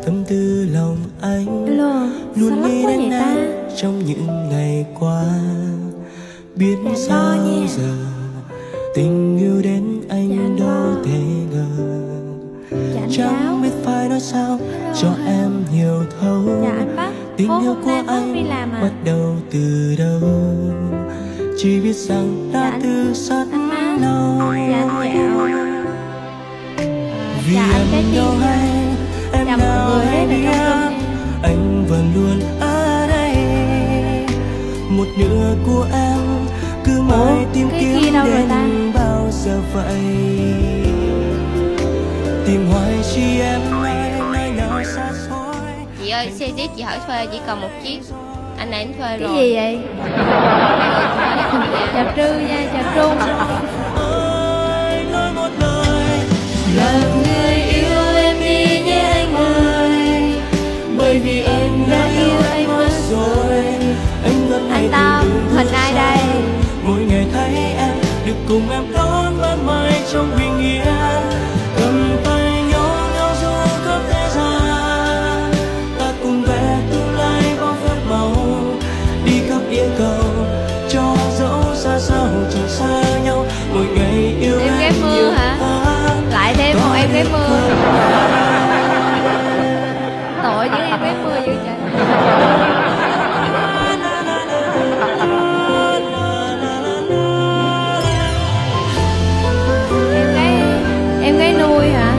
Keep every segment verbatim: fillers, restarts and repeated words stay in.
tâm tư lòng anh Hello, luôn nghĩ đến ta? em trong những ngày qua. Biết Dạ, sao giờ tình yêu đến anh dạ, đâu thể ngờ. Dạ, Chẳng biết phải nói sao Hello, cho em hiểu thấu. Dạ anh Bắc. Tình Hôm yêu của nay Bắc đi anh làm à? bắt đầu từ đâu. Chỉ biết rằng đã Dạ, từ rất lâu. Dạ anh dạo. Vì Dạ anh trái em tim đâu nha. hay em Chào mọi nào người hay rất là biết trong tâm. anh vẫn luôn ở đây. Một nửa của em cứ mãi tìm cái kiếm kia đâu rồi ta? đến bao giờ vậy. Tìm hoài chi em ơi nơi nào xa xôi. Chị ơi, xe jeep chị hỏi thuê chỉ còn một chiếc. Anh này anh thuê Cái rồi. gì vậy? Chào Trư nha, chào Trung. Ơi nói một lời Làm người yêu em đi nhé anh ơi, bởi vì em đã yêu anh mất rồi. Anh vẫn hay Anh Tâm, từng hình ai đây? mỗi ngày thấy em được cùng em đón ban mai trong bình yên. Cầm tay nhau nhau du khắp thế gian, ta cùng vẽ tương lai bao phép màu. Đi khắp địa cầu cho dẫu xa sao chẳng xa nhau. Mỗi ngày yêu Em em gái mưa nhiều hả? hơn. Lại thêm một em gái mưa. Tội với em gái mưa dữ trời. Em gái em gái nuôi hả?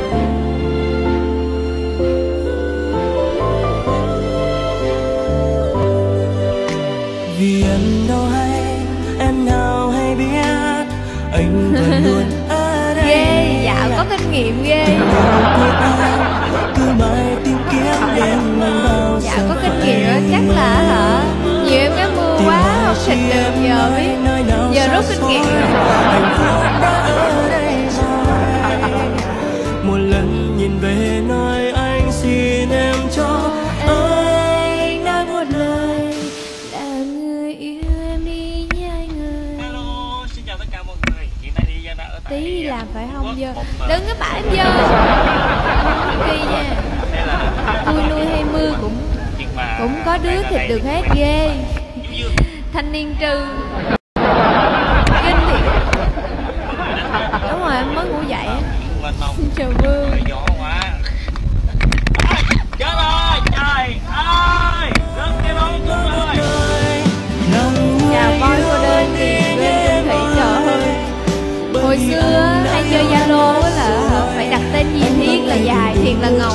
Vì em đâu hay em nào hay biết anh vẫn luôn ở đây. Ghê, dạo có kinh nghiệm ghê. Cứ mãi tìm kiếm đến bao Dạ giờ có kinh vậy. nghiệm đó, chắc là hả? Nhiều em gái mưa Tìm quá, hoài học chi thịt được em giờ nơi biết. nơi nào Giờ xa rút kinh nghiệm xôi. rồi. Hạnh phúc đã ở đây rồi. Một lần nhìn về nơi anh xin em cho anh nói một lời, làm người yêu em đi nha anh ơi. Hello, xin chào tất cả mọi người. Hiện nay thì Giang đã ở tại Tí đi làm phải không dơ? Một, ờ, Đừng có bảo em dơ. Kỳ nha. đây là Vui nuôi hay mưa cũng chuyện mà cũng có đứa đang ở thịt đây được thì hết bạn ghê. Dương Dương. Thanh niên trừ. Kinh thiệt. Đúng rồi, em mới ngủ dậy á. Lên không? Chào Vương. Trời gió quá. À, chết rồi, trời ơi. Rớt cái lối xuống rồi. Chào voi cô đơn tìm bên thủy trời ơi. Hồi xưa hay chơi Zalo á là phải đặt tên Nhi Thiên là dài, Thiền là ngầu.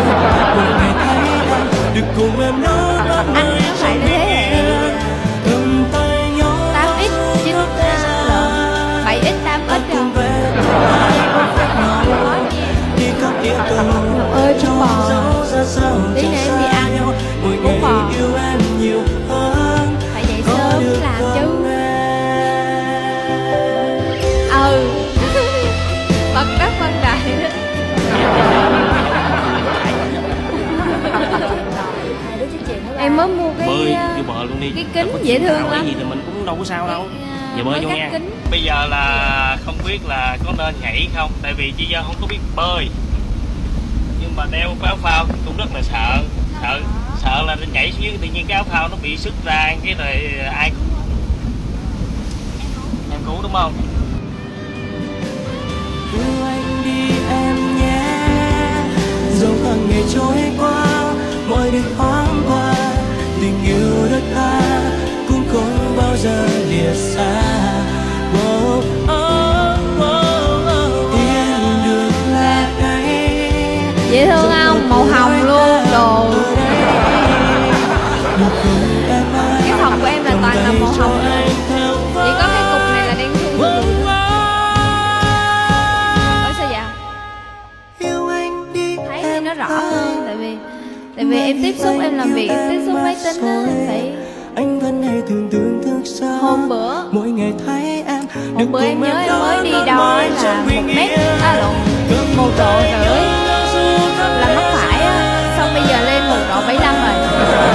Anh có phải là thế hệ tám x, chín x, bảy x, tám x không? Ngọc ơi, bún bò. Tí nữa em đi ăn bún bò. Phải dậy sớm làm chứ. Ừ. Bật đất phân đại đó. Em mới mua cái Bơi uh, vô bờ luôn đi. cái kính Đâu có dễ chuyện thương nào lắm. cái gì thì mình cũng đâu có sao đâu. Giờ bơi vô cắt nha. kính. Bây giờ là không biết là có nên nhảy không, tại vì Chi Dân không có biết bơi. Nhưng mà đeo cái áo phao cũng rất là sợ, sợ sợ là nhảy xuống dưới tự nhiên cái áo phao nó bị sứt ra cái rồi ai em cứu đúng không? Yêu anh đi em nhé, dẫu tháng ngày trôi qua, mọi đêm thoáng qua, tình yêu đất ta cũng không bao giờ lìa xa. Oh, oh, oh, oh. Yên được là đây. Dễ thương không? Màu hồng luôn, đồ. Cái phòng của em là toàn là màu hồng luôn. Chỉ có cái cục này là đen thui. Ủa sao vậy? Thấy thì nó rõ hơn. Tại vì Tại vì em tiếp xúc, em làm việc, em tiếp xúc máy tính á, phải. Anh vẫn hay thường tưởng thức sao. Hôm bữa Mỗi ngày thấy em Hôm bữa em nhớ em mới đi đo là một mét, à lộn, một độ rưỡi là mắc phải á. Xong bây giờ lên một độ bảy mươi lăm rồi.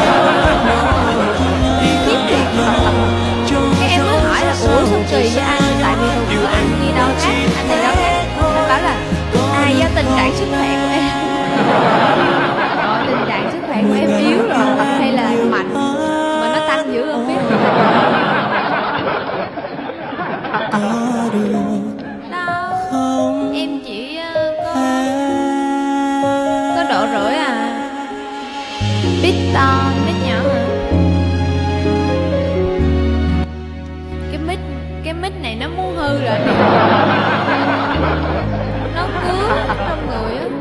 Khiếp thiệt. Cái em mới hỏi là ủa sao kỳ với anh, tại vì hồi bữa anh đi đâu khác, anh đi đâu khác. Anh bảo là à do tình trạng sức khỏe của em. thoại của em yếu rồi hay là mạnh mà nó tăng dữ không biết. Có được Đâu, không em chỉ ờ, có có độ rưỡi à. Bít to, bít nhỏ hả? Cái mic, cái mic này nó muốn hư rồi nè. Nó cứa trong người á.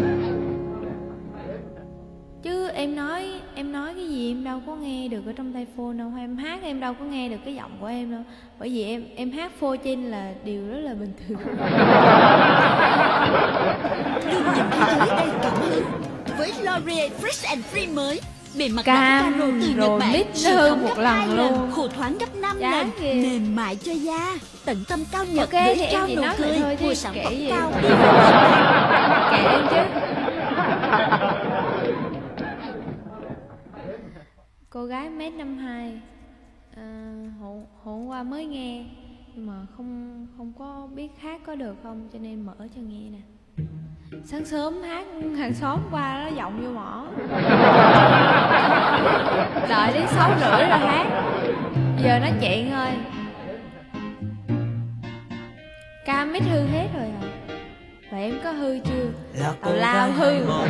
Chứ em nói, em nói cái gì em đâu có nghe được ở trong tai phone đâu. Em hát em đâu có nghe được cái giọng của em đâu. Bởi vì em em hát phone trên là điều rất là bình thường. Luôn nhìn thế giới đầy cảm hứng với L'Oreal Fresh and Free mới. Bề mặt Cam caro từ Nhật rồi Bản, mít siêu nó hư thấm một gấp lần hai luôn. khô thoáng gấp năm Chán lần, kìa. mềm mại cho da, tận tâm cao Nhật Ok, để thì em trao chỉ nụ nói vậy cười thôi chứ của sản kể phẩm gì. cao đi với Nhật Bản. Kệ em chứ. Cô gái mét năm hai, à, hôm, hôm qua mới nghe nhưng mà không không có biết hát có được không cho nên mở cho nghe nè. Sáng sớm hát hàng xóm qua nó giọng vô mỏ. Đợi đến sáu rưỡi rồi hát. Giờ nói chuyện thôi. Cam mít hư hết rồi à? Vậy em có hư chưa? là cô Tào lao gái hư. hay mộng.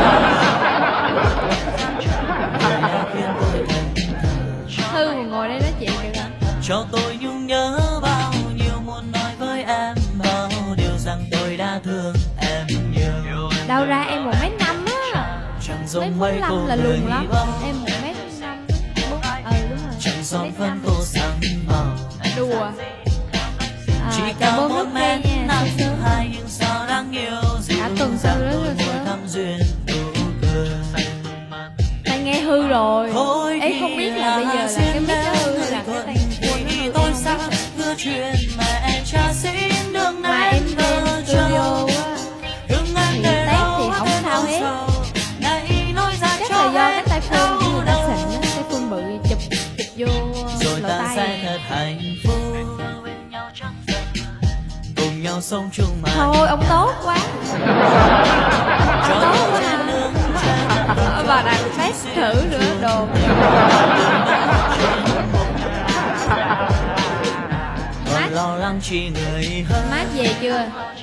Đã khiến tôi thành Hư mà ngồi đây nói chuyện được hả? cho tôi nhung nhớ bao nhiêu muốn nói với em bao điều rằng tôi đã thương em nhiều. Đâu ra em một mét năm á. Chẳng Mét giống bốn mấy cô năm là người lùn lắm. bao Em một mét năm. Ừ đúng rồi. chẳng son Mét phấn năm. tô sáng màu. Đùa. À, Chỉ cảm cao ơn một rất mét nha. năm Sớm sớm. hai nhưng sao đáng yêu dịu Cả tuần dàng sau đó đôi rồi môi sớm. thắm duyên nụ cười. Tai nghe hư rồi. Thôi Ấy không biết là bây giờ là cái mic nó hư hay là cái tai phone nó hư. tôi Em sao không biết. cứ chuyện mà em cha xin đường Mà em nên lên vợ studio chồng. á Hương anh thì để test đâu thì không thêm sao âu hết. sầu. Này nói ra Chắc cho là do cái hết tai phone của người ta đau xịn á, tai phone bự chụp chụp vô rồi lỗ ta tai. sẽ thật hạnh phúc cùng nhau sống chung mà Thôi ông tốt quá. cho Ông tốt tôi quá trên à. đường Ờ, bà đặt test thử nữa đồ. còn lo lắng chi người hơn Mát về chưa?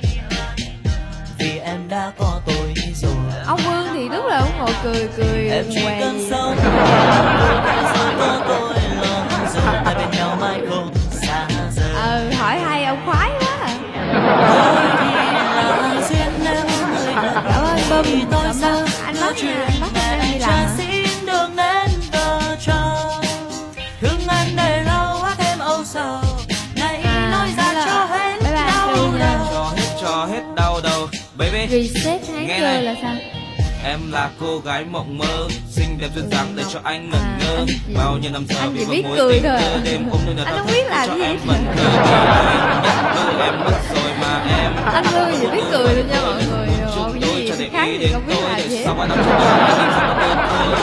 vì em đã có tôi rồi. Ông Vương thì lúc nào cũng ngồi cười cười Em chỉ què cần gì. sống rồi có tôi lo rồi ta bên nhau mãi không xa rời. Ờ hỏi hay ông khoái quá à. Thôi thì là duyên em người thật. Cảm ơn Bum. Vì tôi Cảm sao ơn anh bắt nha. Anh bắt em đi làm cha hả? xin đường đến vợ chồng. Thương anh để lâu quá thêm âu sầu. Này À, nói ra hello. cho hết Bye bye, đau Thư nha. đầu. Cho hết cho hết đau đầu baby. Reset tháng Nghe cơ này. là sao? Em là cô gái mộng mơ, xinh đẹp duyên dáng để cho anh ngẩn À, ngơ. anh chỉ- Bao nhiêu năm giờ anh vì chỉ một biết mối cười tình thôi à. thơ đêm ôm nơi Anh nào không thật biết làm cho gì em hết. vẫn cười. Nhận thư em mất rồi mà em. Anh Vương chỉ biết cười thôi nha mọi người. Chúng Còn tôi cái cho gì để khác ý thì đến không biết tôi làm để gì hết. sau ba năm chúng tôi anh nhìn sao đơn thôi.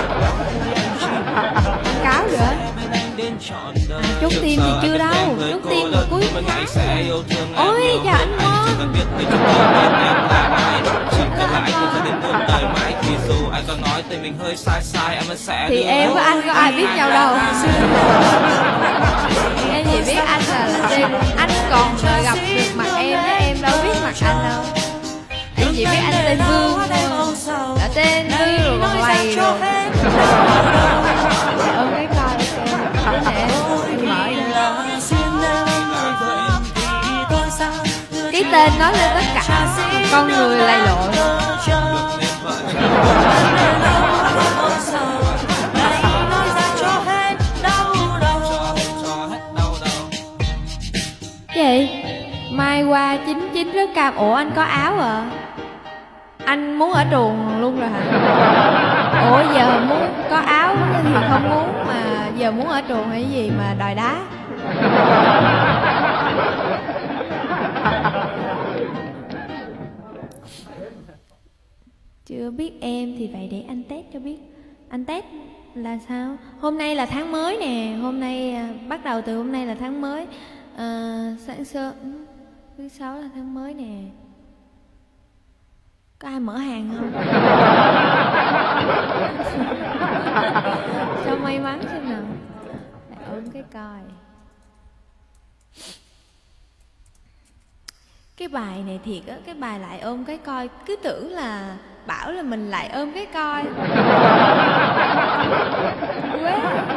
Quảng cáo nữa. Đến trọn đời. À, chốt Trước tim giờ thì anh chưa biết đâu. em với Chốt cô tim lớn cuối mỗi ngày tháng. sẽ yêu thương em Ôi, nhiều chào hơn. anh Anh Ngon. chỉ cần biết tình chúng tôi biết em là ai. Chỉ cần là anh không đến muôn đời mãi. Thì dù anh có nói tình mình hơi sai sai em vẫn sẽ Thì đưa em với anh có ai biết nhau đâu. Em chỉ biết anh là, là trên. Anh còn gặp được mặt em chứ em đâu biết mặt anh đâu. Em chỉ biết anh tên Vương thôi. Ở tên Vương rồi còn lầy rồi. Ôm cái coi ok. Đứa này em mở cái tên nói lên tất cả con người lầy lội. Gì? Mai qua chín chín rất cam. Ủa anh có áo à? Anh muốn ở truồng luôn rồi hả? Ủa giờ muốn có áo thì không muốn. Mà giờ muốn ở truồng hay gì mà đòi đá? Chưa biết em thì vậy để anh test cho biết. Anh test là sao? Hôm nay là tháng mới nè. Hôm nay à, bắt đầu từ hôm nay là tháng mới. À, sáng sớm thứ sáu là tháng mới nè. Có ai mở hàng không? Cho may mắn xem nào. Lại ôm cái coi. Cái bài này thiệt á, cái bài lại ôm cái coi. Cứ tưởng là bảo là mình lại ôm cái coi. Quế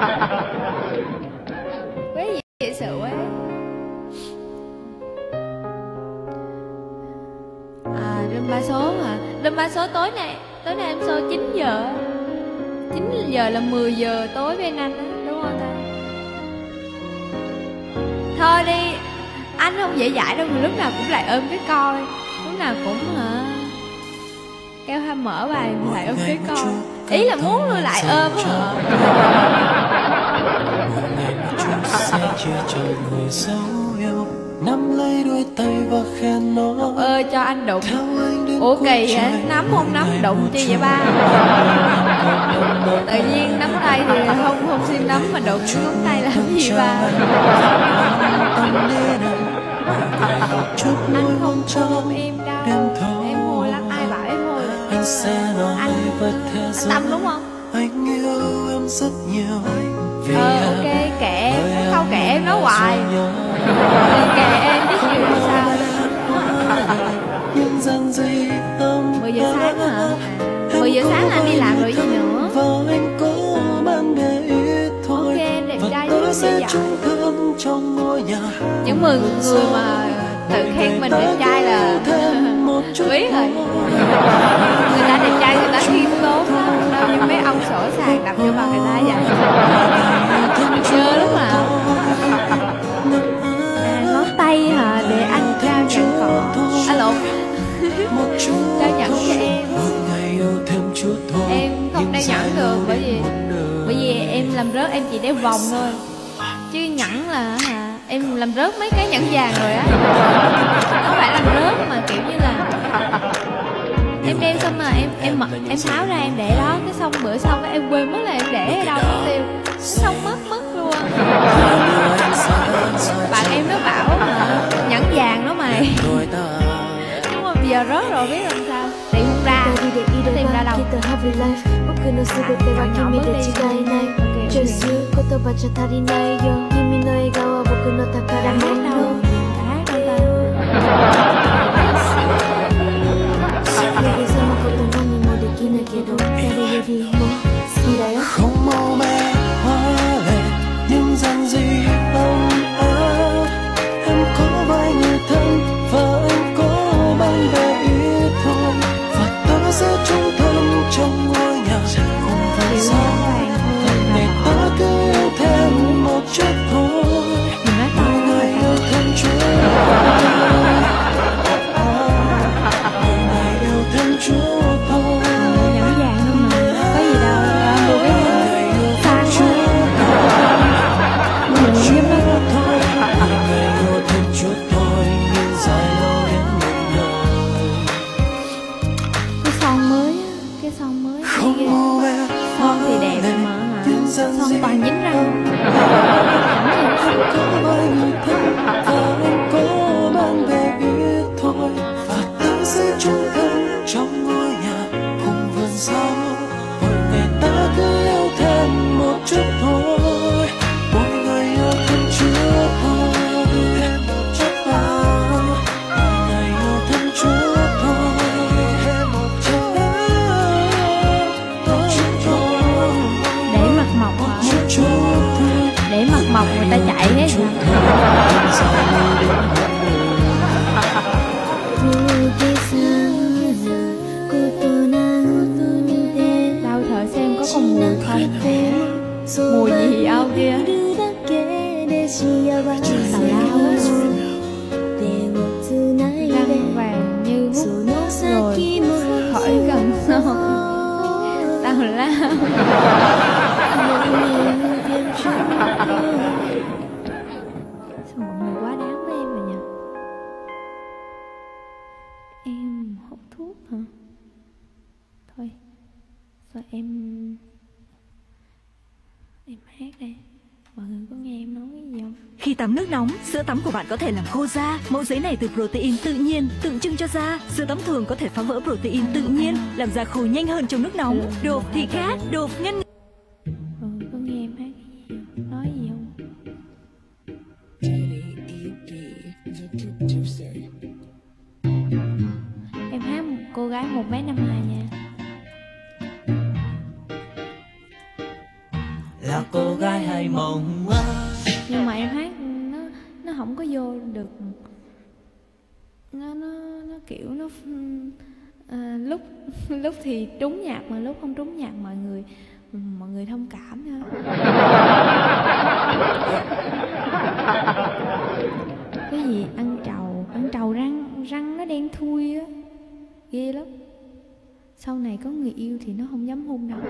Quế gì dễ sợ quá. À, đêm ba số hả? Đêm ba số tối nay. Tối nay em show chín giờ. Chín giờ là mười giờ tối bên anh á, đúng không ta? Thôi đi, anh không dễ dãi đâu, mà lúc nào cũng lại ôm cái coi. Lúc nào cũng hả kéo ham mở bài lại ôm cái coi. Ý là muốn luôn lại ôm á hả? Một ngày một chút sẽ chia cho người dấu yêu, nắm lấy đôi tay và khen nó. Ngọc ơi cho anh đụng. Ủa kỳ hả? Nắm không nắm đụng chi vậy ba? Tự nhiên nắm tay thì không không xin nắm mà đụng nắm tay làm gì ba? Anh không ôm em đâu. Em hôi lắm, ai bảo em hôi? Anh sẽ nói với thế Anh giới Tâm đúng không? anh yêu em rất nhiều. Ờ ok kệ em, không kệ em nói hoài. Kệ em chứ chịu sao? mười giờ sáng hả? mười giờ sáng là anh đi làm rồi gì nữa? Ok em đẹp trai chứ bây giờ. Những mười người mà tự khen mình đẹp trai là biết rồi. Người ta đẹp trai người ta khiêm tốn lắm. Đâu như mấy ông sổ sàng đập cho bà người ta vậy. Chơ lắm mà. À, ngón tay hả? Để anh trao nhẫn cỏ. À lộn. Trao nhẫn cho em. Em không đeo nhẫn được bởi vì bởi vì em làm rớt em chỉ đeo vòng thôi. Chứ nhẫn là hả? Em làm rớt mấy cái nhẫn vàng rồi á. Không phải làm rớt mà kiểu như là em đeo xong là em em mở em tháo ra em để đó, cái xong bữa sau cái em quên mất là em để ở đâu mất tiêu, xong mất mất luôn. Bạn em nó bảo hả nhẫn vàng đó mày. Đúng không? Bây giờ rớt rồi biết làm sao, tìm không ra, tìm ra đâu. Không màu mè hoa lệ nhưng dần dĩ ấm áp. Em có vài người thân và anh có bạn bè ít thôi, và ta sẽ chung thân trong ngôi nhà cùng với gió. Lần này ta cứ yêu thêm một chút thôi, mỗi ngày yêu thêm chút thôi, mỗi ngày yêu thêm chút thôi. Nhẫn vàng luôn mà, có gì đâu, mua cái sang quá. Mình giúp nó thôi. Cái son mới á, cái son mới son thì đẹp mà hả? Son toàn dính răng. Trong ngôi nhà cùng vườn rau, mỗi ngày ta cứ yêu thêm một chút thôi, mỗi ngày yêu thêm chút thôi, mỗi ngày yêu thêm chút thôi, một chút thôi. Để mặt mọc hả? Để mặt mọc người ta chạy hết rồi. Đâu thở xem có còn mùi không? Mùi gì âu kia? Tào lao á. Răng vàng như mút rồi khỏi cần son. Tào lao. Sao mọi người quá đáng với em rồi nhỉ? Em hút thuốc hả? Thôi, thôi em em hát đây. Mọi người có nghe em nói cái gì không? Khi tắm nước nóng, sữa tắm của bạn có thể làm khô da. Mẫu giấy này từ protein tự nhiên, tượng trưng cho da. Sữa tắm thường có thể phá vỡ protein tự nhiên, làm da khô nhanh hơn trong nước nóng. Đột thì khác, đột ngăn. Ừ, có nghe em hát cái gì không? Nói gì không? Em hát một cô gái một mét năm hai nha. Là cô gái hay mộng mơ. Nhưng mà em hát nó nó không có vô được. Nó nó nó kiểu nó à, lúc lúc thì trúng nhạc mà lúc không trúng nhạc mọi người mọi người thông cảm thôi. Cái gì ăn trầu ăn trầu răng răng nó đen thui á, ghê lắm. Sau này có người yêu thì nó không dám hôn đâu.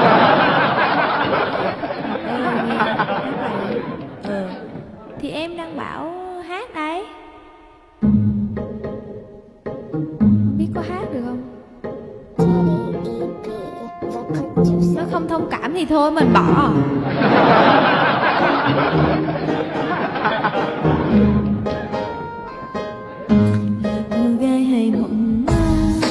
Ơi nghe hát bài. Ờ thì em đang bảo hát đấy. Không biết có hát được không? Nó không thông cảm thì thôi mình bỏ. Cô gái hay mộng mơ,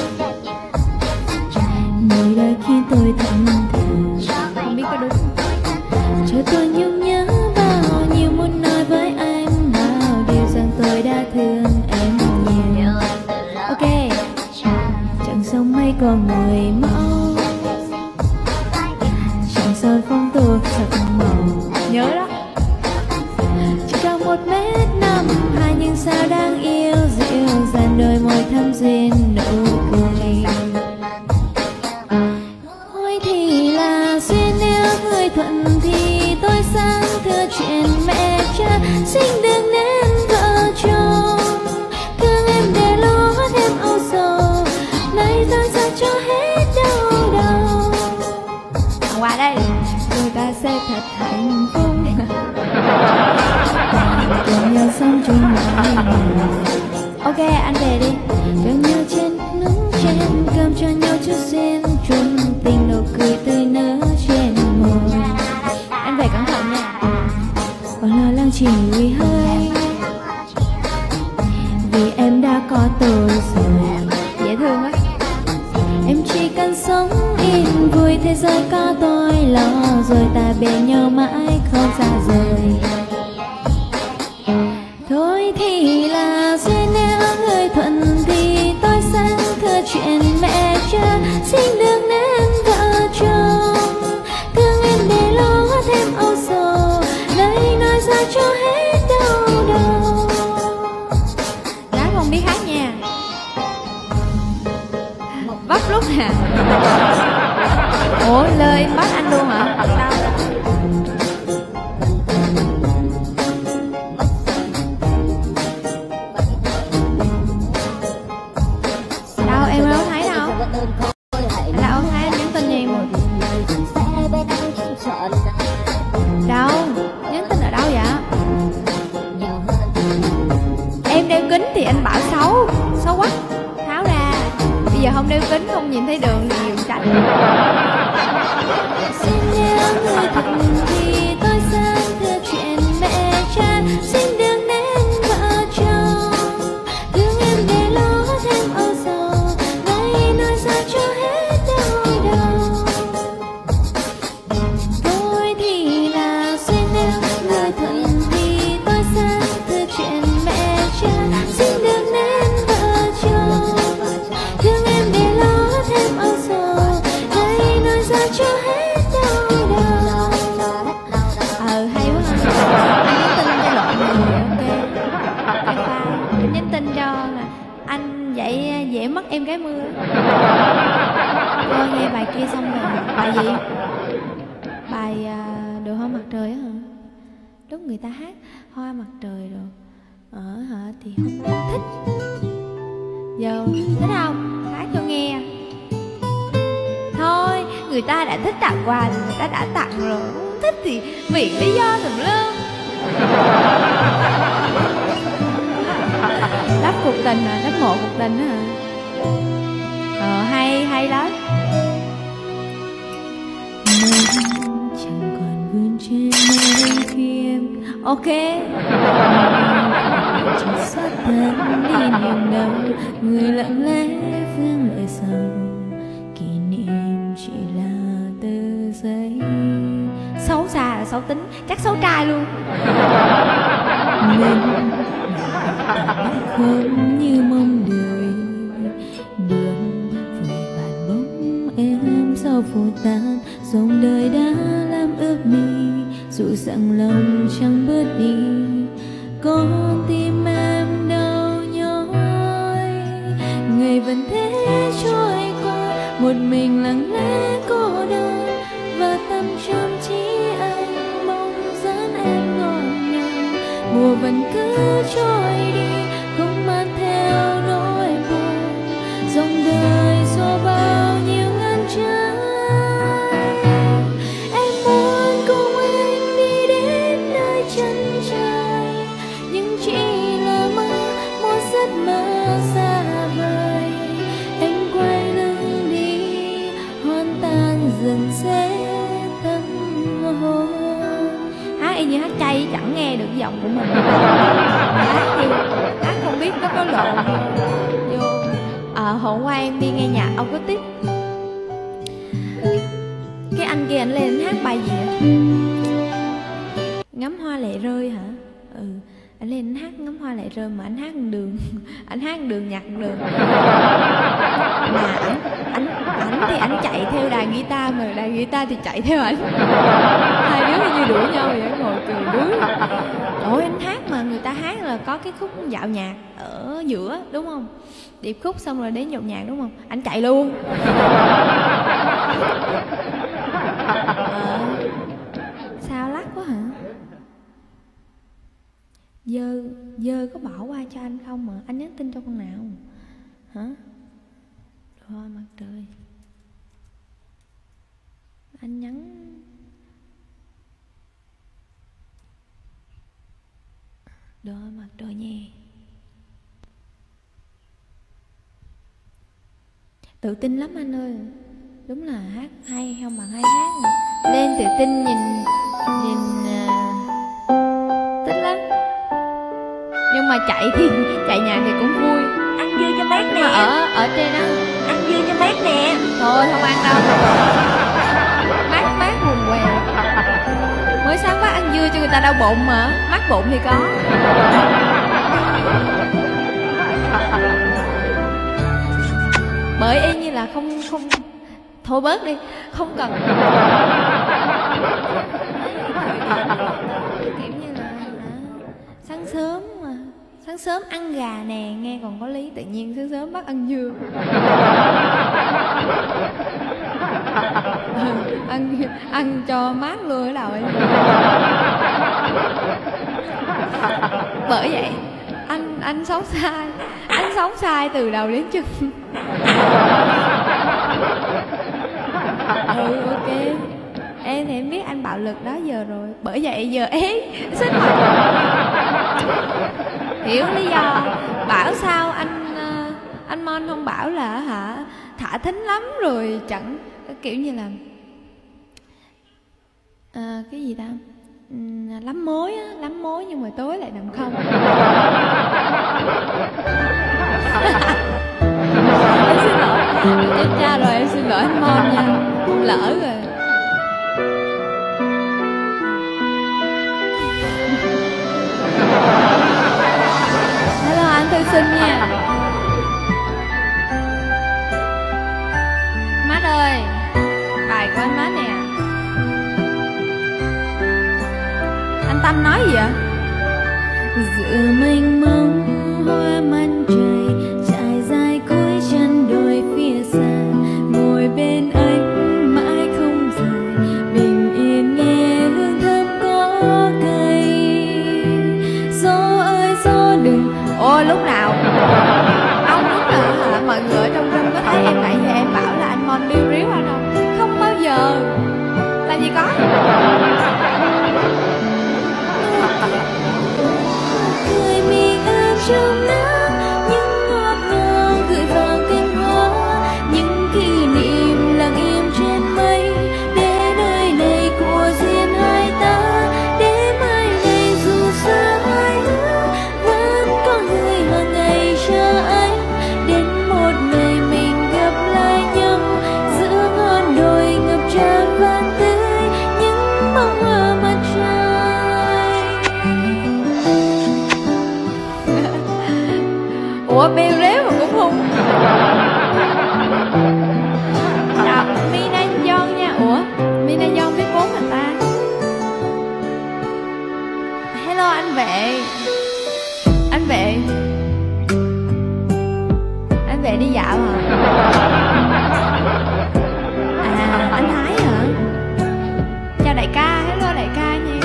người đã khiến tôi thẫn thờ. Không biết có đúng không? Cho tôi nhung nhớ bao nhiêu muốn nói với anh bao điều rằng tôi đã thương em nhiều. Ok. Chẳng sống mấy con người mẫu, chẳng son phong tục sắc màu. Nhớ đó. Chỉ cao một mét năm hai nhưng sao đáng yêu dịu dàng đôi môi thắm duyên nụ cười. Thôi thì là duyên nếu người thuận thì tôi sang thừa chuyện mẹ cha sinh đừng nên vợ chồng. Thương em để lo thêm âu sầu, nay tôi ra cho hết đau đầu. Qua đây. Đôi ta sẽ thật hạnh phúc cùng nhau sống chung mỗi ngày. Ok anh về đi. Cho nhau trên nắng trên cơm, cho nhau chút duyên chung tình, nụ cười tươi nở trên môi. Anh về cẩn thận nha. Còn lo lắng chỉ hơi vì em đã có tôi rồi. Dễ thương á. Em chỉ cần sống yên vui, thế giới có tôi lo rồi, ta bên nhau mãi không xa rời. Thôi thì là duyên nếu người thuận thì tôi sang thừa chuyện mẹ cha xin đừng nên vợ chồng. Thương em để lo thêm âu sầu, đây nói ra cho hết đau đầu. Gái không biết hát nha. Vấp lúc nè. Ủa lời em bắt anh luôn hả? Đâu? Đâu em đâu thấy đâu. Đâu thấy anh nhắn tin cho em rồi. Đâu? Nhắn tin ở đâu vậy? Em đeo kính thì anh bảo xấu. Xấu quá. Tháo ra. Bây giờ không đeo kính không nhìn thấy đường thì dùng tránh. Xin nhớ người thuận thì tôi sang thừa chuyện mẹ cha xin đừng nên vợ chồng. Thương em để lo thêm âu sầu, đây nói ra cho hết đau đầu. Thôi thì là duyên nếu người thuận thì tôi sang thừa chuyện mẹ cha xin đừng nên vợ chồng. Thương em để lo thêm âu sầu, đây nói ra cho hết đau đầu. Ờ hay quá ha. Anh nhắn tin cho loại người. Ok. Cái file. Anh nhắn tin cho là anh vậy dễ mất em gái mưa. Thôi nghe bài kia xong rồi. Bài gì? Bài à, Đường Hoa Mặt Trời á hả? Lúc người ta hát Hoa Mặt Trời rồi ở hả thì không thích. Giờ thích không? Hát cho nghe. Thôi người ta đã thích tặng quà thì người ta đã tặng rồi. Không thích thì vì lý do tùm lum. Đắp cuộc tình hả? Đắp mộ cuộc tình hả? Ờ hay hay lắm. Chẳng còn vươn trên mây khi em Ok. Chỉ xót tan đi niềm đau, người lặng lẽ vương lệ sầu, kỷ niệm chỉ là tờ giấy. Xấu xa là xấu tính, chắc xấu trai luôn. Nên không như mong đợi, đường vội vàng bóng em sau phố tan. Dòng đời đã làm ướt mi, dù rằng lòng chẳng bớt đi, con tim em đau nhói. Ngày vẫn thế trôi qua, một mình lặng lẽ cô đơn, và tâm trong trí anh mong dẫn em ngọt ngào. Mùa vẫn cứ trôi đi, không mang theo nỗi buồn. Dòng đời xô bao nhiêu ngăn trái, em muốn cùng anh đi đến nơi chân trời, nhưng chỉ là mơ, một giấc mơ xa vời. Em quay lưng đi, hoan tan dần sẽ tâm hồn. Hát y như hát chay, chẳng nghe được giọng của mình. Hát như hát không biết nó có lộ vô. Ờ, hôm qua em đi nghe nhạc acoustic, cái anh kia anh lên hát bài gì ạ? Ngắm hoa lệ rơi hả? Ừ, anh lên anh hát ngắm hoa lệ rơi mà anh hát một đường, anh hát một đường nhạc một đường. Mà ảnh ảnh ảnh thì ảnh chạy theo đàn guitar, mà đàn guitar thì chạy theo ảnh. Hai đứa như đuổi nhau vậy, ngồi cười đuối. Ôi anh hát mà người ta hát là có cái khúc dạo nhạc ở giữa đúng không? Điệp khúc xong rồi đến dạo nhạc đúng không? Anh chạy luôn. Ờ, sao lắc quá hả? Dơ, dơ có bỏ qua cho anh không mà anh nhắn tin cho con nào? Hả? Thôi mặt trời. Anh nhắn đôi mặt trời nhé. Tự tin lắm anh ơi. Đúng là hát hay không bằng hay hát mà. Lên tự tin nhìn nhìn uh, thích lắm. Nhưng mà chạy thì chạy nhạc thì cũng vui. Ăn dưa cho bác nè. Mà ở ở trên đó ăn dưa cho bác nè. thôi không ăn đâu. Mát mát buồn què. Mới sáng bác ăn dưa cho người ta đau bụng mà. Mát bụng thì có. Bởi y như là không không thôi bớt đi, không cần. Kiểu như là sáng sớm mà sáng sớm ăn gà nè nghe còn có lý, tự nhiên sáng sớm bắt ăn dưa. ăn ăn cho mát luôn ở đầu ấy. Bởi vậy anh anh sống sai, anh sống sai từ đầu đến chân. Ừ ok, em thì em biết anh bạo lực đó giờ rồi, bởi vậy giờ ế xích mặt. Hiểu lý do. Bảo sao anh anh Mon không bảo là hả thả thính lắm rồi chẳng kiểu như là à, cái gì ta ừ, lắm mối á, lắm mối nhưng mà tối lại nằm không. Em xin lỗi, chết cha rồi, em xin lỗi anh Mon nha, lỡ rồi. Hello anh thư sinh nha. Mát ơi, bài của anh Mát nè. Anh Tâm nói gì ạ? Giữa mênh mông hoa man trời, trải dài cuối chân đồi phía xa, ngồi bên anh mãi không ủa bêu réo mà cũng hung. Đọc Mina John nha. Ủa Mina John biết bốn hả ta? Hello anh vệ. Anh vệ Anh vệ đi dạo hả? À anh Thái hả? Chào đại ca. Hello đại ca nha.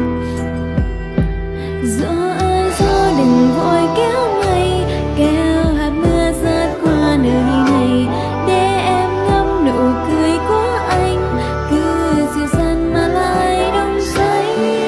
Gió ơi gió đừng vội kéo mây, kéo hạt mưa rớt qua nơi này, để em ngắm nụ cười của anh, cứ dịu dàng mà lại đông say.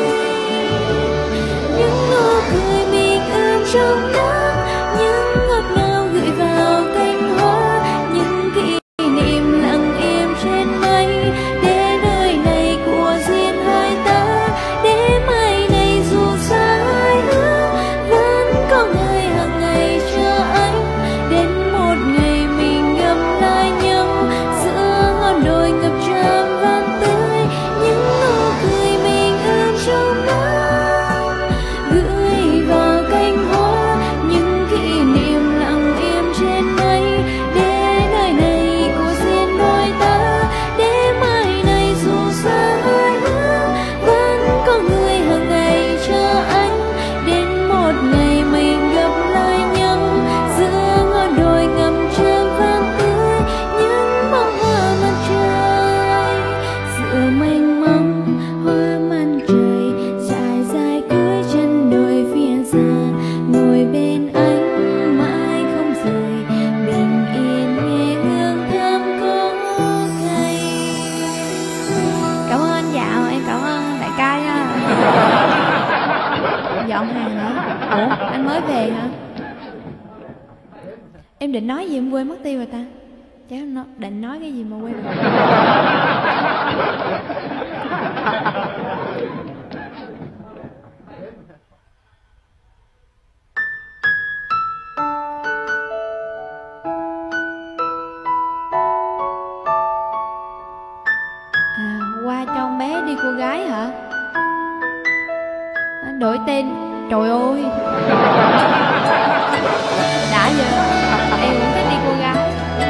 Những nụ cười mình ươm trong nắng, những ngọt ngào gửi vào cánh hoa, những kỷ niệm lặng im trên mây, để đời này của duyên hai ta, để mai này dù xa hai hướng vẫn có người hàng ngày chờ anh, đến một ngày mình gặp lại nhau giữa ngọn đồi ngập tràn vàng tươi. Những nụ cười mình ươm trong nắng gửi vào cánh hoa, những kỷ niệm lặng im trên mây, để đời này của duyên đôi ta, để mai này dù xa hai hướng vẫn có người hàng ngày chờ anh, đến một ngày mình gặp lại nhau giữa ngọn đồi ngầm tràn vàng tươi. Những bông hoa mặt trời giữa mênh mông, hoa mặt trời dài dài cuối chân đồi phía xa, ngồi bên anh mãi không rời, bình yên nghe hương thơm có cây. Cảm ơn anh Dạo. Em cảm ơn đại ca nha. Dọn hàng hả? Ủa anh mới về hả? Em định nói gì em quên mất tiêu rồi ta. Chứ nó định nói cái gì mà quên rồi. À, qua cho con bé đi cô gái hả? À, đổi tên. Trời ơi đã giờ em cũng thích đi cô gái.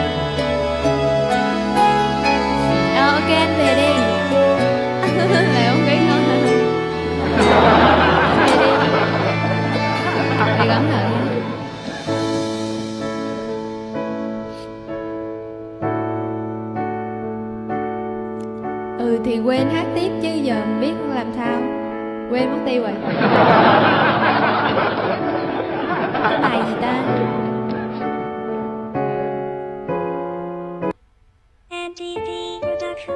Ờ ok anh về đi. Lại không biết nói hả? Về đi. Đi cẩn thận nha. Ừ thì quên hát tiếp chứ giờ mình biết làm sao. Quên mất tiêu rồi. Cái bài gì ta? Talktv Production.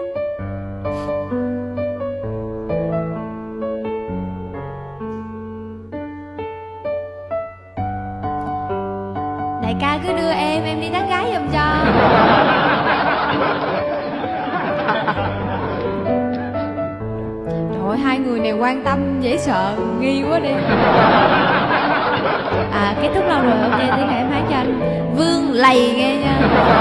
Đại ca cứ đưa em, em đi tán gái giùm cho. Trời ơi, hai người này quan tâm dễ sợ, nghi quá đi. À kết thúc lâu rồi, ok tiếng này em hát cho anh Vương Lầy nghe nha.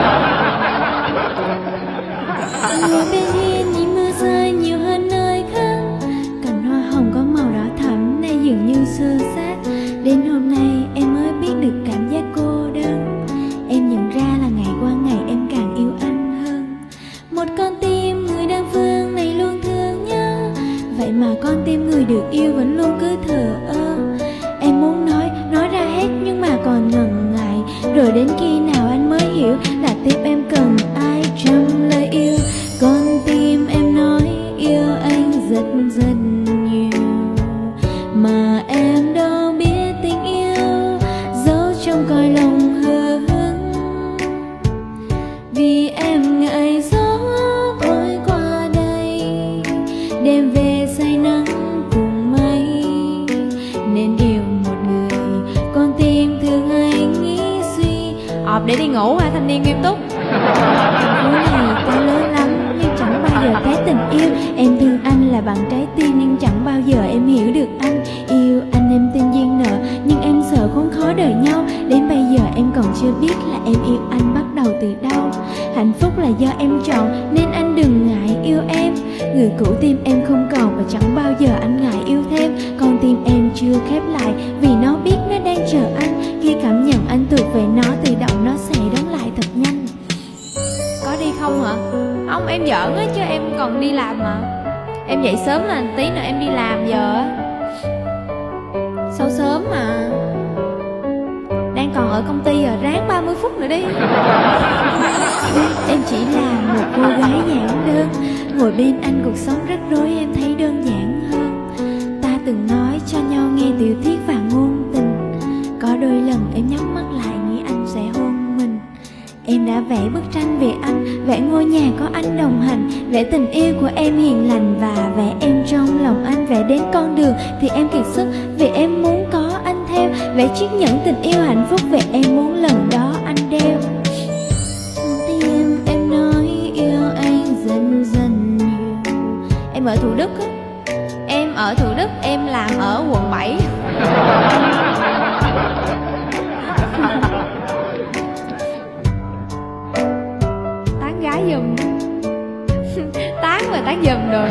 Người bên hiên nhìn mưa rơi nhiều hơn nơi khác, cành hoa hồng có màu đỏ thẫm nay dường như xơ xác. Đến hôm nay em mới biết được cảm giác cô đơn, em nhận ra là ngày qua ngày em càng yêu anh hơn. Một con tim người đơn phương này luôn thương nhớ, vậy mà con tim người được yêu vẫn luôn cứ thờ ơ. Em muốn nói, nói ra hết nhưng mà còn ngần ngại, rồi đến khi nào anh mới hiểu là tim em cần ai trong lời yêu. Con tim em nói yêu anh rất rất nhiều, mà em đâu biết tình yêu giấu trong cõi lòng hờ hững. Vì em ngại gió thổi qua đây, đêm về say nắng cùng mây, nên yêu một người con tim thương hay nghĩ suy. Ọp để đi ngủ hả thanh niên nghiêm túc? Thành phố này cao lớn lắm nhưng chẳng bao giờ thấy tình yêu. Em thương anh là bằng trái tim nhưng chẳng bao giờ em hiểu được anh. Yêu anh em tin duyên nợ nhưng em sợ khốn khó đời nhau. Đến bây giờ em còn chưa biết là em yêu anh bắt đầu từ đâu. Hạnh phúc là do em chọn nên anh đừng ngại yêu em. Người cũ tim em không còn và chẳng bao giờ anh ngại yêu thêm. Con tim em chưa khép lại vì nó biết nó đang chờ anh. Khi cảm nhận anh thuộc làm mà. Em dậy sớm là tí nữa em đi làm giờ á. Sao sớm mà. Đang còn ở công ty à, ráng ba mươi phút nữa đi. Em chỉ là một cô gái giản đơn, ngồi bên anh cuộc sống rắc rối em thấy đơn giản hơn. Ta từng nói cho nhau nghe tiểu thuyết và ngôn tình, có đôi lần em nhắm mắt lại nghĩ anh sẽ hôn mình. Em đã vẽ bức tranh về anh, vẽ ngôi nhà có anh đồng hành, vẽ tình yêu của em hiền lành và vẽ em trong lòng anh. Vẽ đến con đường thì em kiệt sức vì em muốn có anh theo, vẽ chiếc nhẫn tình yêu hạnh phúc vì em muốn lần đó anh đeo. Tim em nói yêu anh dần dần nhiều. Em ở Thủ Đức á. Em ở Thủ Đức, em làm ở quận bảy. Tán gái giùm. Tán mà tán giùm rồi.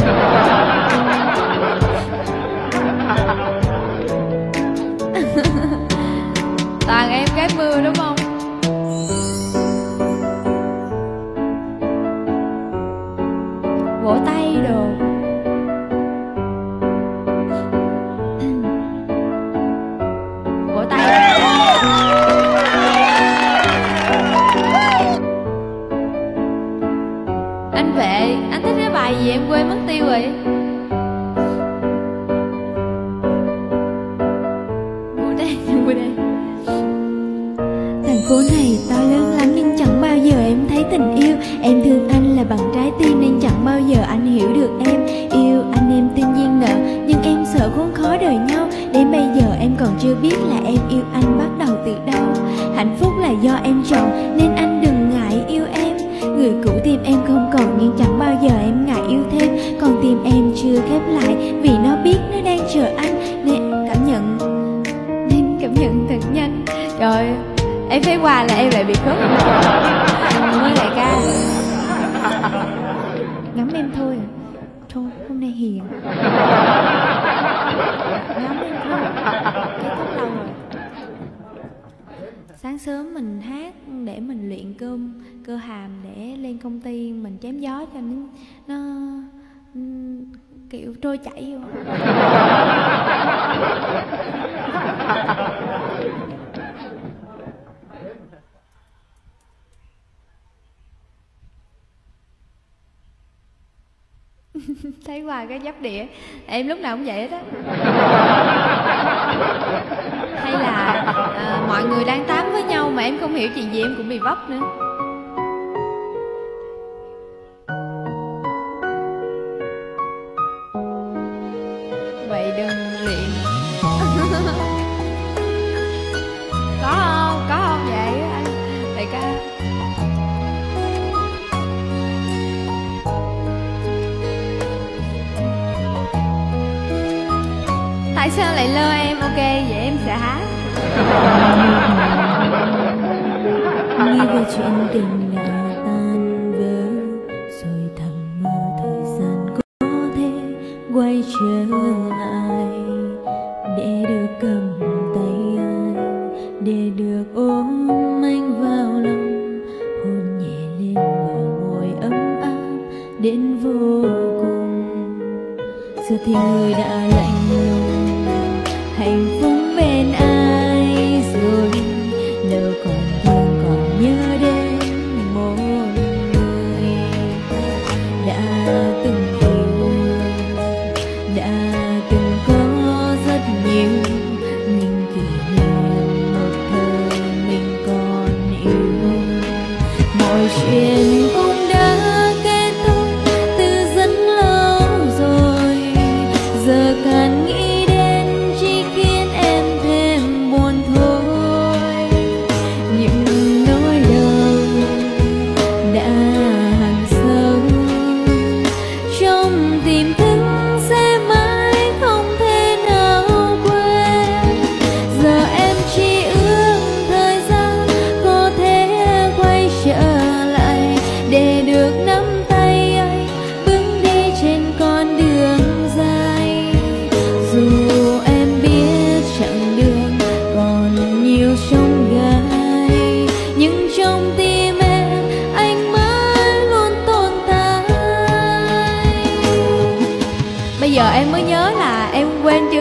Toàn em gái mưa đúng không? Vỗ tay đồ. Vỗ tay. Anh Vệ, anh thích cái bài gì em quên mất tiêu rồi. Vỗ tay, vỗ tay. Thành phố này to lớn lắm nhưng chẳng bao giờ em thấy tình yêu. Em thương anh là bằng trái tim nên chẳng bao giờ anh hiểu được em. Yêu anh em tin duyên nợ nhưng em sợ khốn khó đời nhau. Đến bây giờ em còn chưa biết là em yêu anh bắt đầu từ đâu. Hạnh phúc là do em chọn nên anh đừng ngại yêu em. Người cũ tim em không còn nhưng chẳng bao giờ em ngại yêu thêm. Còn tim em chưa khép lại vì nó biết nó đang chờ anh. Nên cảm nhận, nên cảm nhận thật nhanh. Trời, em thấy qua là em lại bị khớp. Cảm ơn đại ca. Ngắm em thôi à. Thôi hôm nay hiền. Ngắm em thôi. Kết thúc lâu rồi. Sáng sớm mình hát để mình luyện cơm cơ hàm để lên công ty mình chém gió cho nó, nó kiểu trôi chảy vô. Thấy hoài cái giáp địa. Em lúc nào cũng vậy hết á. Hay là à, mọi người đang tám với nhau mà em không hiểu chuyện gì em cũng bị vấp nữa. Vậy đừng luyện. Có không? Có không vậy anh? Đại ca. Tại sao lại lơ em? Ok, vậy em sẽ hát. Nghĩ về chuyện tình đã tan vỡ, rồi thầm mơ thời gian có thể quay trở lại, để được cầm tay anh, để được ôm anh vào lòng, hôn nhẹ lên bờ môi ấm áp đến vô cùng. Giờ thì người đã lạnh lùng, hạnh phúc bên ai rồi, đâu còn thương còn nhớ đến một người đã từng yêu, đã từng có rất nhiều những kỷ niệm một thời mình còn yêu. Mọi chuyện cũng đã kết thúc từ rất lâu rồi, giờ càng nghĩ đến chỉ khiến em thêm buồn thôi. Những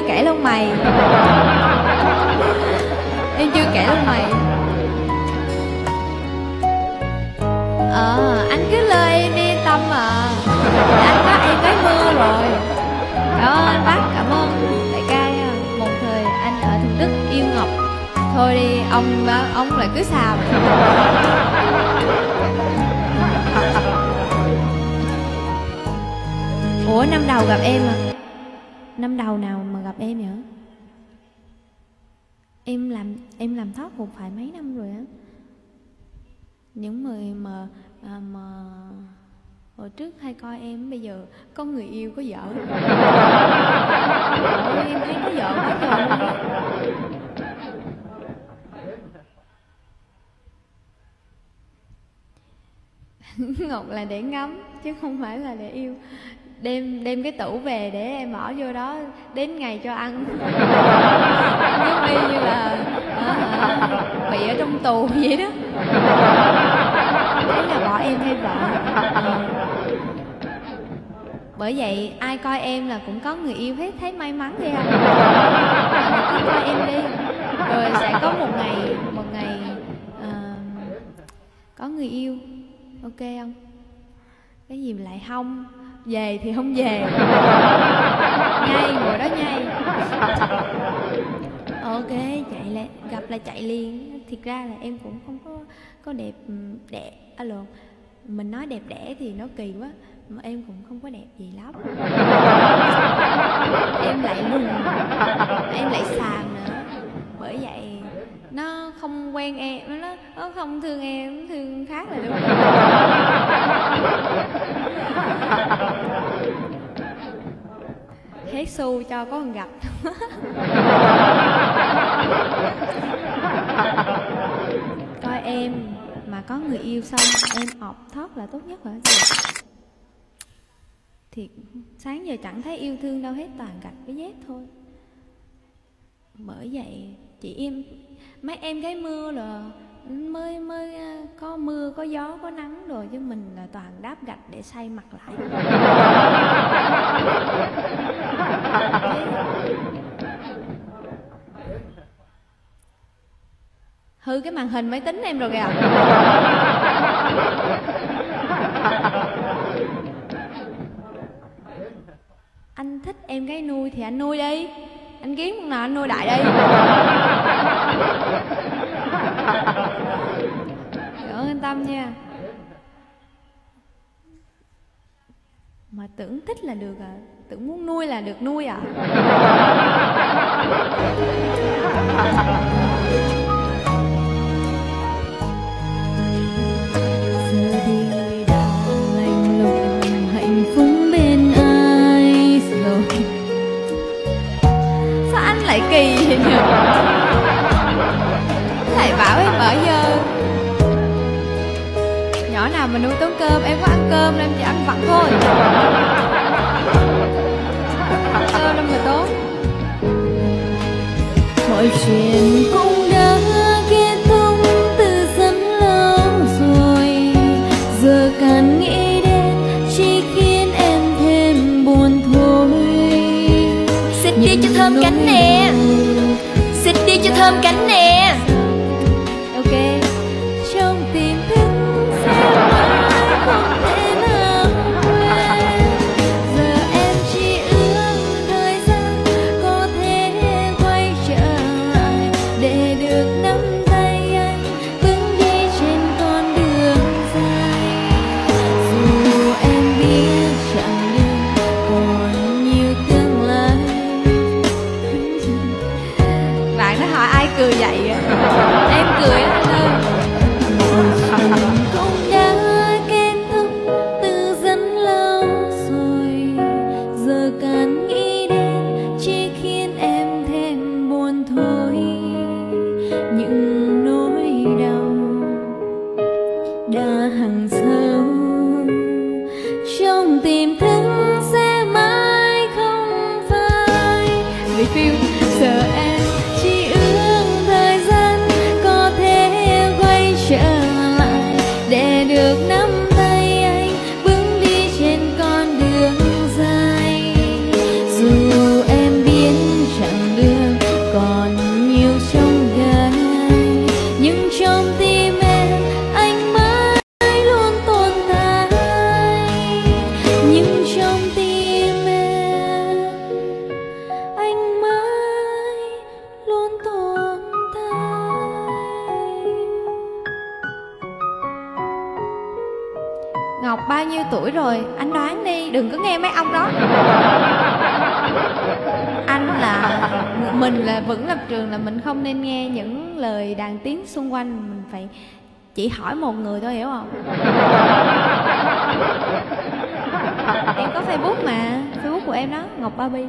kể lông mày. Em chưa kể lông mày. Ờ, anh cứ lời em đi, yên tâm mà. Anh có em gái mưa rồi. Cảm ơn anh Bắc, cảm ơn đại ca nha. Một thời anh ở Thượng Đức yêu Ngọc. Thôi đi, ông ông lại cứ xàm. Ủa năm đầu gặp em à? Năm đầu nào mà gặp em vậy? Em làm em làm thoát một phải mấy năm rồi á. Những người mà à, mà hồi trước hay coi em bây giờ có người yêu có vợ. Ôi, em thấy có vợ quá trời luôn á. Ngọc là để ngắm chứ không phải là để yêu. Đem đem cái tủ về để em bỏ vô đó đến ngày cho ăn. Giống y như là à, à, bị ở trong tù vậy đó. Thế là bỏ em hay vợ à. Bởi vậy ai coi em là cũng có người yêu hết, thấy may mắn ghê không? Cứ coi em đi, rồi sẽ có một ngày một ngày à, có người yêu. Ok không? Cái gì lại không? Về thì không về. Nhây, ngồi đó nhây. Ok, chạy lại, gặp là chạy liền. Thiệt ra là em cũng không có có đẹp đẽ. À lộn, mình nói đẹp đẽ thì nó kỳ quá. Mà em cũng không có đẹp gì lắm. Em lại lùn, em lại xàm nữa. Bởi vậy nó không quen em, nó, nó không thương em, nó thương khác là đúng. Hết xu cho có con gặp. Coi em mà có người yêu xong em ọp thoát là tốt nhất rồi. Thiệt, sáng giờ chẳng thấy yêu thương đâu hết, toàn gạch với dép thôi. Bởi vậy chị em mấy em gái mưa là mới mới có mưa có gió có nắng rồi, chứ mình là toàn đáp gạch để xây mặt lại. Hư cái màn hình máy tính em rồi kìa. Anh thích em gái nuôi thì anh nuôi đi, anh kiếm con nào anh nuôi đại đi. Cảm ơn anh Tâm nha. Mà tưởng thích là được à, tưởng muốn nuôi là được nuôi à. Giờ đi đã lạnh lùng hạnh phúc bên ai rồi. Sao anh lại kỳ vậy nhỉ? Lại bảo em ở giờ nhỏ nào mà nuôi tốn cơm, em có ăn cơm em chỉ ăn vặt thôi. Cơm đâu mà tốt. Mọi chuyện cũng đã kết thúc từ rất lâu rồi. Giờ càng nghĩ đến chỉ khiến em thêm buồn thôi. Xịt đi cho thơm cánh nè, xịt đi cho thơm cánh nè. Ok. Trong tiềm thức sẽ mãi không thể nào quên. Giờ em chỉ ước thời gian có thể quay trở lại để được nắm tay anh bước đi trên con đường dài. Dù em biết chặng đường còn nhiều tương lai. Bạn nó hỏi ai cười vậy à? Em cười á anh ơi. Cũng đã kết thúc từ rất lâu rồi. Giờ càng nghĩ đến chỉ khiến em thêm buồn thôi. Những nỗi đau đã hằn sâu trong tiềm thức sẽ mãi không phai. Review. Giờ em chỉ ước thời gian có thể quay trở lại để được nắm tay anh bước đi trên con đường dài. Dù em biết Ngọc bao nhiêu tuổi rồi? Anh đoán đi, đừng có nghe mấy ông đó. Anh là mình là vững lập trường là mình không nên nghe những lời đàn tiếng xung quanh, mình phải chỉ hỏi một người thôi, hiểu không? Em có Facebook mà, Facebook của em đó, Ngọc Barbie.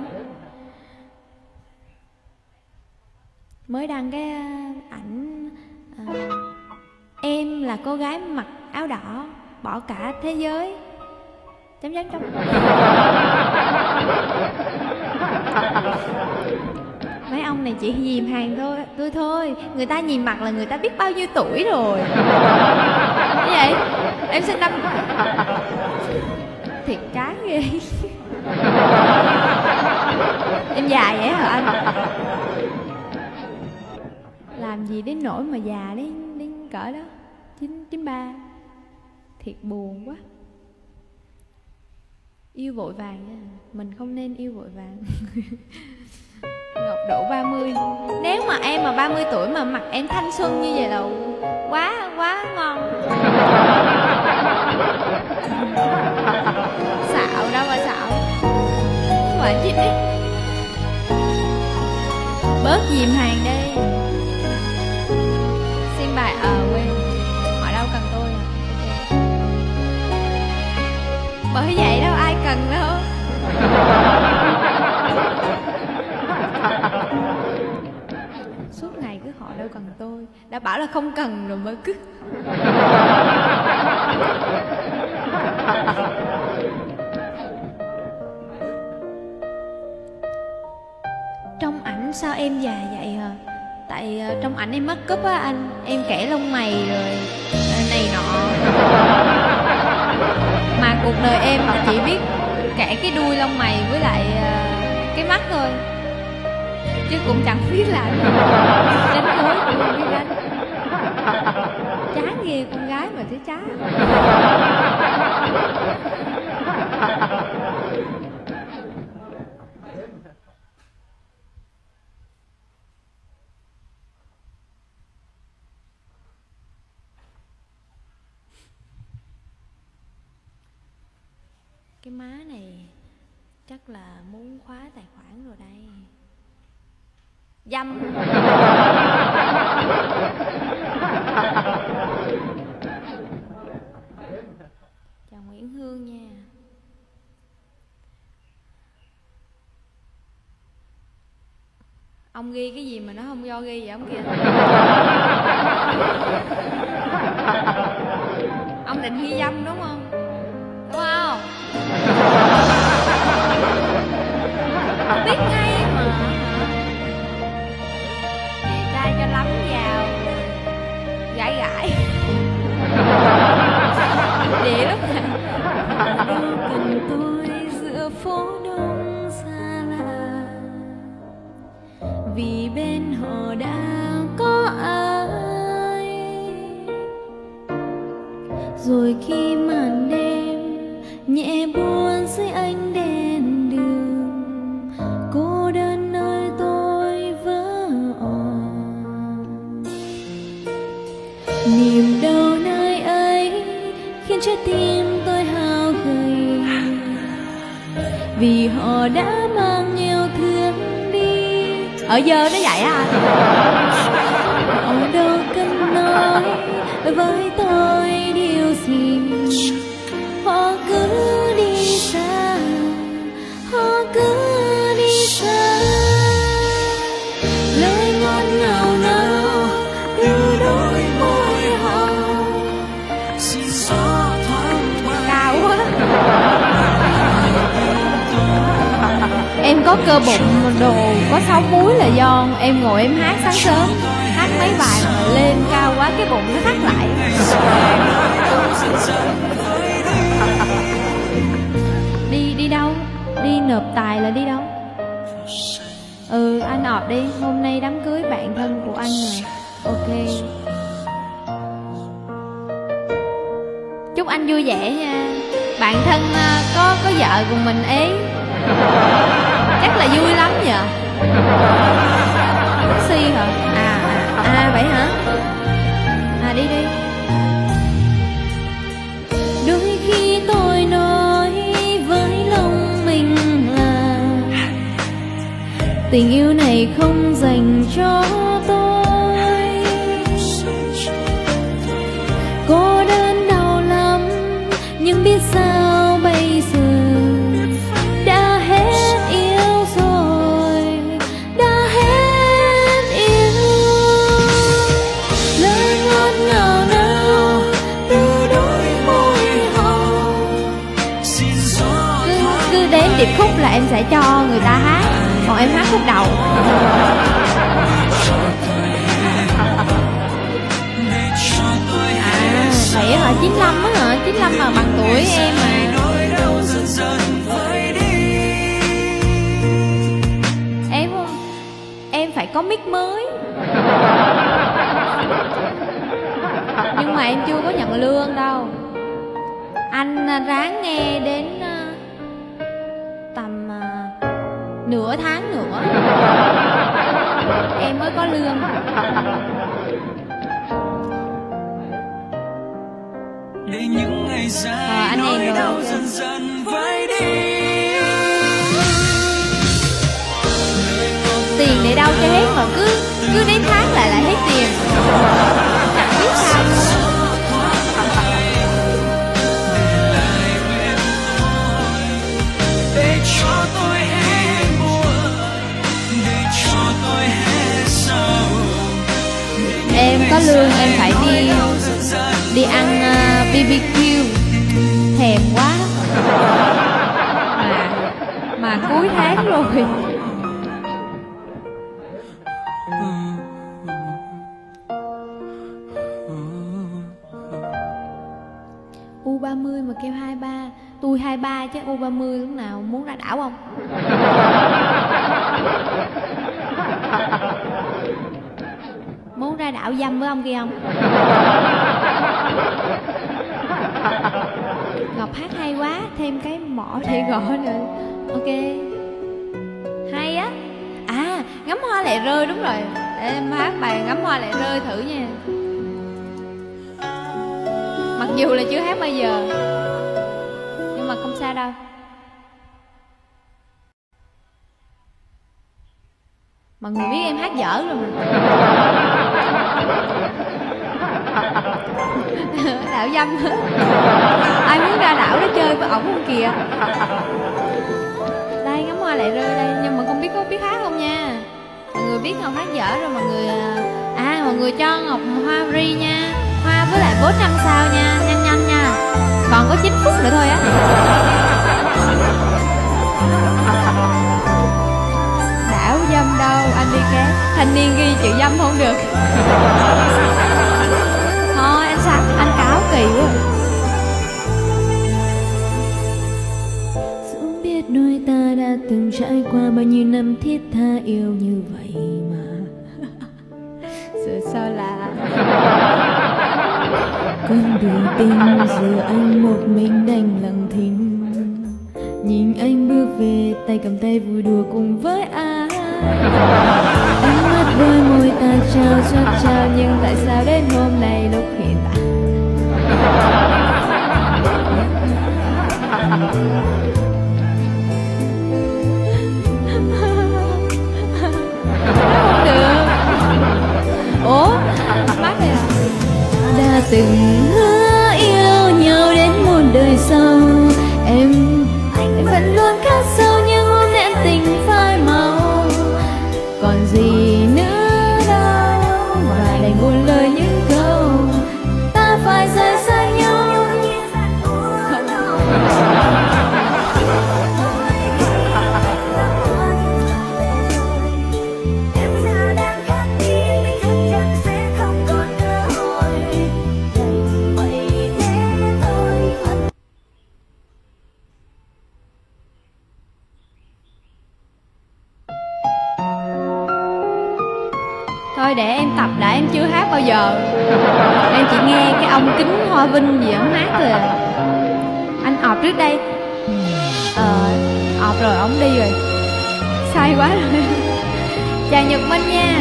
Mới đăng cái ảnh à, em là cô gái mặc áo đỏ bỏ cả thế giới chấm chấm chấm. Mấy ông này chỉ dìm hàng thôi tôi thôi, người ta nhìn mặt là người ta biết bao nhiêu tuổi rồi. Như vậy em sinh năm thiệt chán ghê. Em già vậy hả anh? Làm gì đến nỗi mà già đến đến cỡ đó, chín chín ba. Thiệt buồn quá. Yêu vội vàng nha, mình không nên yêu vội vàng. Ngọc độ ba mươi. Nếu mà em mà ba mươi tuổi mà mặt em thanh xuân như vậy là quá quá ngon. Xạo đâu mà xạo. Mà chị đi. Bớt dìm hàng đi. Xin bài ờ à, quên. Họ đâu cần tôi à. Okay. Bởi vậy đâu ai cần đâu. Suốt ngày cứ họ đâu cần tôi. Đã bảo là không cần rồi mới cứ. Trong ảnh sao em già vậy hả? Tại uh, trong ảnh em make up á anh. Em kẻ lông mày rồi uh, này nọ. Mà cuộc đời em chỉ biết kẻ cái đuôi lông mày với lại uh, cái mắt thôi, chứ cũng chẳng biết làm gì. Đánh gối cũng không biết đánh. Chán ghê, con gái mà thấy chán. Cái má này chắc là muốn khóa tài khoản rồi đây. Dâm. Chào Nguyễn Hương nha. Ông ghi cái gì mà nó không do ghi vậy ông kìa. Ông định ghi dâm đúng không? Đúng không? Biết ngay mà. Chị trai cho lắm vào gãi gãi. Để lúc này đâu cần tôi giữa phố đông xa lạ, vì bên họ đã có ai. Rồi khi màn đêm nhẹ buồn dưới ánh đèn đường, cô đơn nơi tôi vỡ òa. Niềm đau nơi ấy khiến trái tim tôi hao gầy, vì họ đã mang yêu thương đi. Ở giờ nó vậy à? Họ đâu cần nói với tôi điều gì, họ cứ đi xa, họ cứ đi xa. Lời ngọt ngào nào từ đôi môi hồng, xin gió thoáng qua. Cao quá. Em có cơ bụng đồ có sáu múi là do em ngồi em hát sáng sớm, hát mấy bài mà lên cao quá cái bụng nó thắt lại. Đi đi đâu? Đi nộp tài là đi đâu? Ừ anh ọp đi, hôm nay đám cưới bạn thân của anh rồi. Ok. Chúc anh vui vẻ nha. Bạn thân có có vợ cùng mình ấy. Chắc là vui lắm nhờ. Taxi hả? À, à, à vậy hả? À đi đi. Đôi khi tình yêu này không dành cho tôi. Cô đơn đau lắm, nhưng biết sao bây giờ đã hết yêu rồi, đã hết yêu. Lời ngọt ngào nào từ đôi môi hồng. Cứ, cứ đến điệp khúc là em sẽ cho người ta hát, còn em hát khúc đầu. À, vậy hả? chín lăm á hả? chín lăm mà bằng tuổi em mà. Em không, em phải có mic mới. Nhưng mà em chưa có nhận lương đâu. Anh ráng nghe đến tầm nửa tháng nữa em mới có lương. À, anh em rồi. Tiền để đâu cho hết mà cứ cứ đến tháng lại lại hết tiền. Chẳng biết sao nữa. Em có lương em phải đi đi ăn uh, bê bê kiu, thèm quá mà mà cuối tháng rồi. U ba mươi mà kêu hai ba, tôi hai ba chứ U ba mươi lúc nào muốn ra đảo không? Muốn ra đảo dâm với ông kia không? Ngọc hát hay quá, thêm cái mỏ để gõ nữa. Ok, hay á. À, ngắm hoa lệ rơi, đúng rồi. Để em hát bài ngắm hoa lệ rơi thử nha. Mặc dù là chưa hát bao giờ, nhưng mà không sao đâu. Mọi người biết em hát dở rồi mà. Đảo dâm hết. Ai muốn ra đảo đó chơi với ổng không kìa. Đây ngắm hoa lại rơi đây. Nhưng mà không biết có biết hát không nha. Mọi người biết Ngọc hát dở rồi mọi người. À mọi người cho Ngọc hoa ri nha. Hoa với lại bốn năm sao nha. Nhanh nhanh nha. Còn có chín phút nữa thôi á. Đảo dâm đâu anh đi ké. Thanh niên ghi chữ dâm không được. Thôi anh sao anh cáo kỳ quá. Dẫu biết đôi ta đã từng trải qua bao nhiêu năm thiết tha yêu như vậy mà giờ sao là con đường tình giờ anh một mình đành lặng thinh. Nhìn anh bước về tay cầm tay vui đùa cùng với ai. Ánh mắt đôi môi ta trao chót trao. Nhưng tại sao đến hôm nay lúc hiện tại không được. Ủa mắt này à? đã từng hứa yêu nhau đến muôn đời sau. Em anh vẫn luôn khát sâu nhưng hôm nay anh tình phai màu. Còn gì nữa đâu mà đành buồn lời những câu ta phải rời xa nhau. Thôi để em tập đã, em chưa hát bao giờ. Em chỉ nghe cái ông Kính Hoa Vinh gì ổng hát thôi à. Anh ọp trước đây. Ờ, ọp rồi ổng đi rồi. Sai quá rồi. Chào Nhật Minh nha.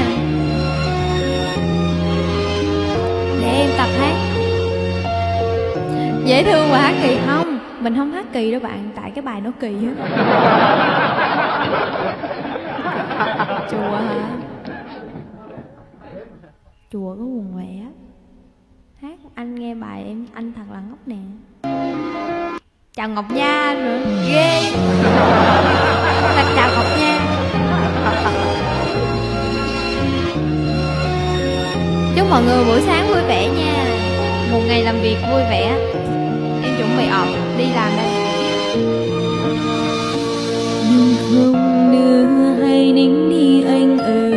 Để em tập hát. Dễ thương mà hát kỳ không? Mình không hát kỳ đâu bạn, tại cái bài nó kỳ á. Chùa hả? Chùa có buồn quẻ. Hát anh nghe bài em anh thật là ngốc nè. Chào Ngọc Nha nữa, ghê. Thật chào Ngọc Nha. Chúc mọi người buổi sáng vui vẻ nha. Một ngày làm việc vui vẻ. Em chuẩn bị ọp đi làm đây. Nhưng không nữa hãy nín đi anh ơi,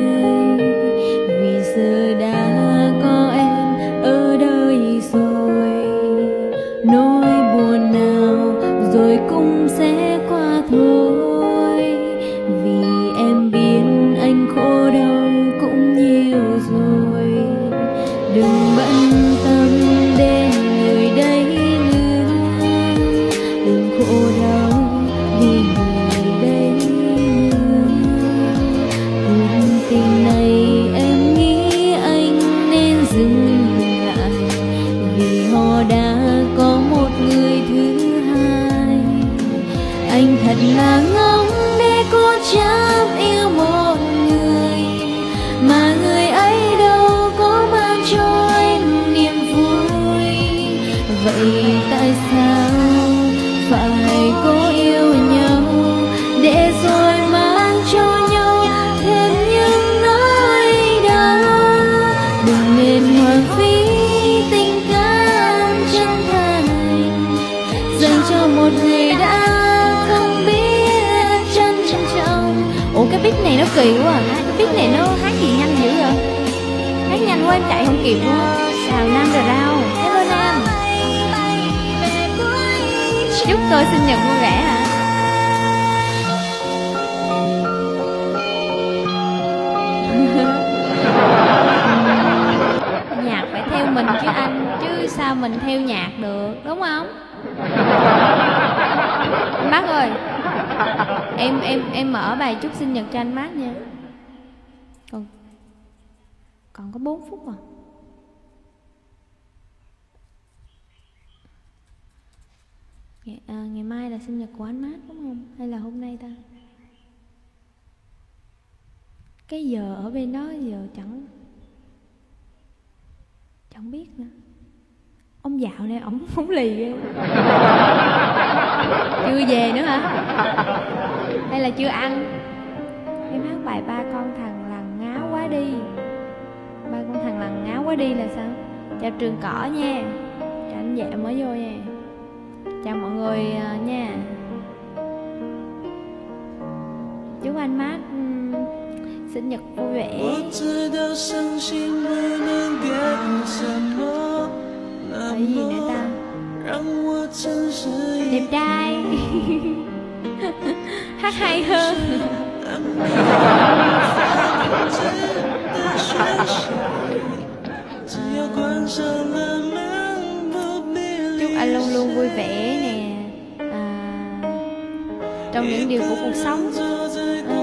vì giờ đã có em ở đây rồi. Nỗi buồn nào rồi cũng sẽ qua thôi, vì em biết anh khổ đau cũng nhiều rồi. Đừng bận tâm đến người đây nữa, đừng khổ đau vì người đây nữa. Cuộc tình này em nghĩ anh nên dừng lại, vì họ đã có một người thứ hai. Anh thật là ngốc để cố chấp yêu một người, mà người ấy đâu có mang cho anh niềm vui. Vậy tại sao phải cố yêu nhau để rồi mang cho nhau thêm những nỗi đau? Đừng nên hoang phí tình cảm chân thành dành cho một người đã không biết trân trọng. Ủa cái beat này nó kỳ quá à. Cái beat này nó hát gì nhanh dữ vậy? Hát nhanh quá em chạy không kịp luôn. Chào Nam Rờ Rao. Hello Nam. Chúc tôi sinh nhật vui vẻ hả? Nhạc phải theo mình chứ anh, chứ sao mình theo nhạc được, đúng không? Anh Bác ơi, em em em mở bài chúc sinh nhật cho anh Mát nha. Còn còn có bốn phút à. Ngày, à, ngày mai là sinh nhật của anh Mát đúng không? Hay là hôm nay ta? Cái giờ ở bên đó giờ chẳng chẳng biết nữa. Ông dạo này ổng ổng lì ghê. Chưa về nữa hả? Hay là chưa ăn? Em hát bài ba con thằng lằn ngáo quá đi. Ba con thằng lằn ngáo quá đi là sao? Chào Trường Cỏ nha. Chào anh Dạ mới vô nha. Chào mọi người uh, nha. Chúc anh Mát um, sinh nhật vui vẻ. Cái gì nữa ta? Đẹp trai. Hát hay hơn. Chúc anh luôn luôn vui vẻ nè, à, trong những điều của cuộc sống. À,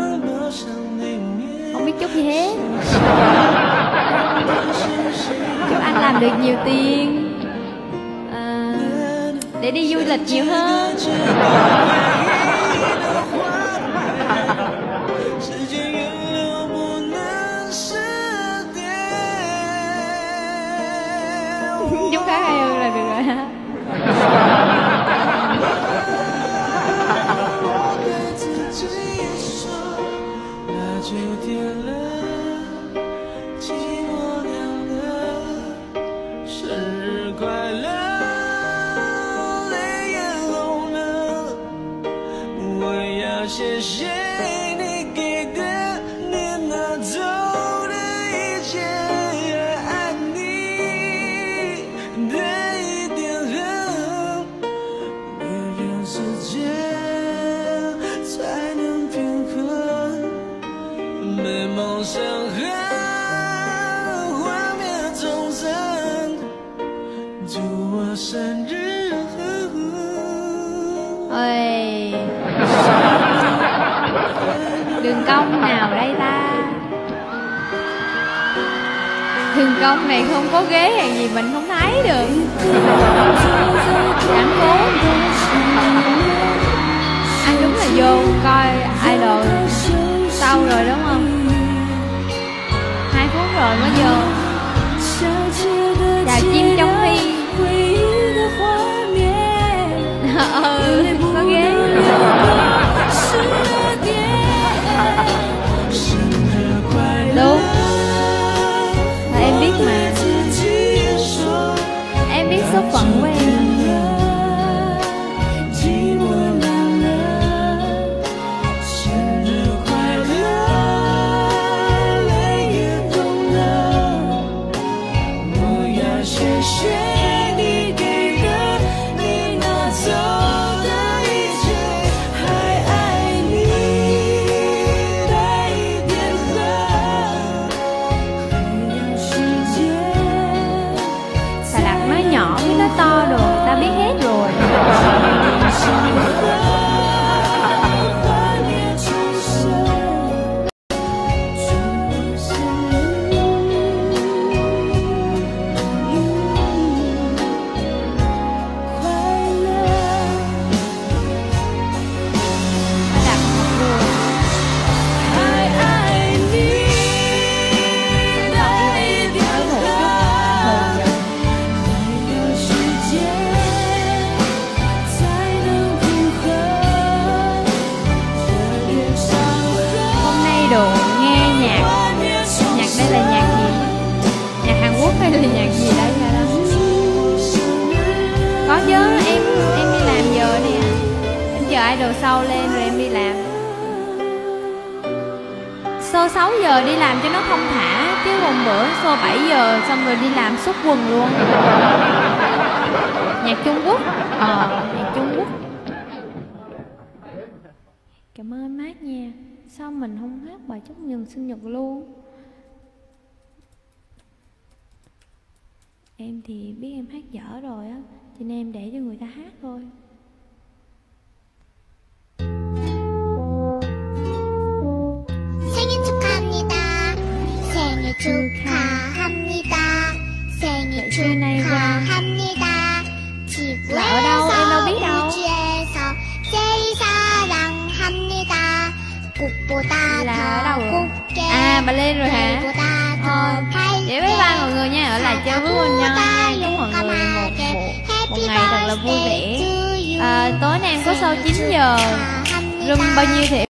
không biết chúc gì hết. Chúc anh làm được nhiều tiền, à, để đi du lịch nhiều hơn. Chúc khá hay hơn là được rồi ha. Ôi, đường cong nào đây ta? Đường cong này không có ghế hay gì mình không thấy được. Chẳng cố. Anh đúng là vô coi idol. Sao lâu rồi đúng không? Hai phút rồi mới vô. Chào chim trong khi. Ừ, có ghế. Đúng. Và em biết mà. Em biết số phận của em. To rồi, ta biết hết rồi. Hay là nhạc gì đây hả đó? Có chứ, em em đi làm giờ nè. Em chờ idol sau lên rồi em đi làm. Show sáu giờ đi làm cho nó thông thả, chứ một bữa show bảy giờ xong rồi đi làm xúc quần luôn. Nhạc Trung Quốc. Ờ, nhạc Trung Quốc. Cảm ơn Mát nha. Sao mình không hát bài chúc mừng sinh nhật luôn? Em thì biết em hát dở rồi á, cho nên em để cho người ta hát thôi. 생일 축하합니다. 생일 축하합니다. 생일 축하합니다. 지구에서 우주에서 제일 사랑합니다. 꽃보다 더 곱게 à bà lên rồi hả? Ờ, vậy bye bye mọi người nha, ở lại chơi với Quỳnh Nhân nha. Chúc mọi người một, một, một ngày thật là vui vẻ. À, tối nay em có show chín giờ, room bao nhiêu thì